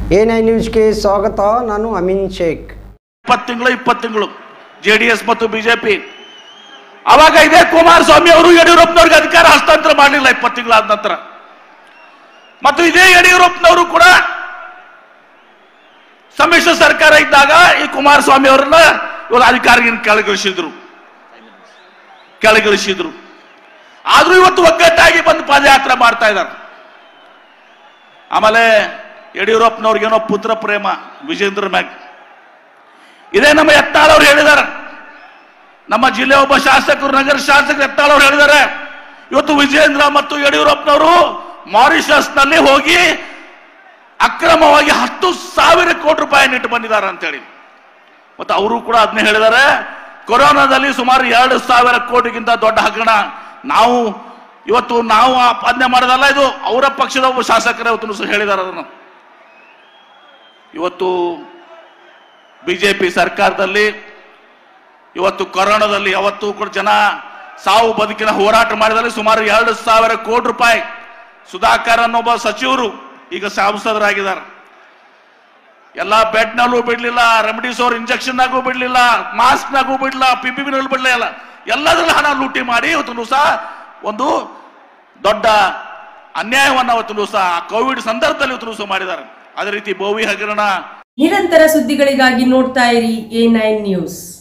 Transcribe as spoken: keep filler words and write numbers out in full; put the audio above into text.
A nine ನ್ಯೂಸ್ಗೆ ಸ್ವಾಗತ. ನಾನು ಅಮೀನ್ ಶೇಖ್. ಇಪ್ಪತ್ತು ತಿಂಗಳು ಇಪ್ಪತ್ತು ತಿಂಗಳು ಜೆಡಿಎಸ್ ಮತ್ತು ಬಿಜೆಪಿ, ಅವಾಗ ಇದೇ ಕುಮಾರಸ್ವಾಮಿ ಅವರು ಯಡಿಯೂರಪ್ಪನವ್ರಿಗೆ ಅಧಿಕಾರ ಹಸ್ತಾಂತರ ಮಾಡಲಿಲ್ಲ ಇಪ್ಪತ್ತು ತಿಂಗಳಾದ ನಂತರ. ಮತ್ತು ಇದೇ ಯಡಿಯೂರಪ್ಪನವರು ಕೂಡ ಸಮ್ಮಿಶ್ರ ಸರ್ಕಾರ ಇದ್ದಾಗ ಈ ಕುಮಾರಸ್ವಾಮಿ ಅವರನ್ನ ಇವಾಗ ಅಧಿಕಾರಿಯನ್ನು ಕೆಳಗಿಳಿಸಿದ್ರು ಕೆಳಗಿಳಿಸಿದ್ರು ಆದ್ರೂ ಇವತ್ತು ಒಗ್ಗಟ್ಟಾಗಿ ಬಂದು ಪಾದಯಾತ್ರೆ ಮಾಡ್ತಾ ಇದ್ದಾರೆ. ಆಮೇಲೆ ಯಡಿಯೂರಪ್ಪನವ್ರಿಗೇನೋ ಪುತ್ರ ಪ್ರೇಮ ವಿಜೇಂದ್ರ ಮ್ಯಾಗ್. ಇದೇ ನಮ್ಮ ಯತ್ನಾಳ್ ಅವರು ಹೇಳಿದ್ದಾರೆ, ನಮ್ಮ ಜಿಲ್ಲೆ ಒಬ್ಬ ಶಾಸಕರು, ನಗರ ಶಾಸಕರು ಯತ್ನಾಳ್ ಅವರು ಹೇಳಿದ್ದಾರೆ, ಇವತ್ತು ವಿಜೇಂದ್ರ ಮತ್ತು ಯಡಿಯೂರಪ್ಪನವರು ಮಾರಿಷಸ್ ನಲ್ಲಿ ಹೋಗಿ ಅಕ್ರಮವಾಗಿ ಹತ್ತು ಸಾವಿರ ಕೋಟಿ ರೂಪಾಯಿ ಇಟ್ಟು ಬಂದಿದ್ದಾರೆ ಅಂತ ಹೇಳಿ. ಮತ್ತು ಅವರು ಕೂಡ ಅದನ್ನೇ ಹೇಳಿದ್ದಾರೆ, ಕೊರೋನಾದಲ್ಲಿ ಸುಮಾರು ಎರಡು ಸಾವಿರ ಕೋಟಿಗಿಂತ ದೊಡ್ಡ ಹಗರಣ ನಾವು ಇವತ್ತು ನಾವು ಆಪಾದನೆ ಮಾಡೋದಲ್ಲ, ಇದು ಅವರ ಪಕ್ಷದ ಒಬ್ಬ ಶಾಸಕರೇ ಇವತ್ತು ಹೇಳಿದ್ದಾರೆ ಅದನ್ನು. ಇವತ್ತು ಬಿಜೆಪಿ ಸರ್ಕಾರದಲ್ಲಿ ಇವತ್ತು ಕೊರೋನಾದಲ್ಲಿ ಯಾವತ್ತೂ ಕೂಡ ಜನ ಸಾವು ಬದುಕಿನ ಹೋರಾಟ ಮಾಡಿದಲ್ಲಿ ಸುಮಾರು ಎರಡು ಸಾವಿರ ಕೋಟಿ ರೂಪಾಯಿ ಸುಧಾಕರ್ ಅನ್ನೊಬ್ಬ ಸಚಿವರು ಈಗ ಸಂಸದರಾಗಿದ್ದಾರೆ. ಎಲ್ಲ ಬೆಡ್ ನಲ್ಲೂ ಬಿಡ್ಲಿಲ್ಲ, ರೆಮಿಡಿಸೋರ್ ಇಂಜೆಕ್ಷನ್ ನಾಗೂ ಬಿಡ್ಲಿಲ್ಲ, ಮಾಸ್ಕ್ ನಾಗೂ ಬಿಡ್ಲಿಲ್ಲ, ಪಿ ಪಿ ನಲ್ಲಿ ಬಿಡ್ಲಿಲ್ಲ, ಎಲ್ಲದರಲ್ಲೂ ಹಣ ಲೂಟಿ ಮಾಡಿ ಇವತ್ತು ಸಹ ಒಂದು ದೊಡ್ಡ ಅನ್ಯಾಯವನ್ನು ಅವತ್ತು ಸಹ ಕೋವಿಡ್ ಸಂದರ್ಭದಲ್ಲಿ ಇವತ್ತು ಸಹ ಮಾಡಿದ್ದಾರೆ. ಅದೇ ರೀತಿ ಬೋವಿ ಹಗರಣ. ನಿರಂತರ ಸುದ್ದಿಗಳಿಗಾಗಿ ನೋಡ್ತಾ ಇರಿ ಎ ನೈನ್ ನ್ಯೂಸ್.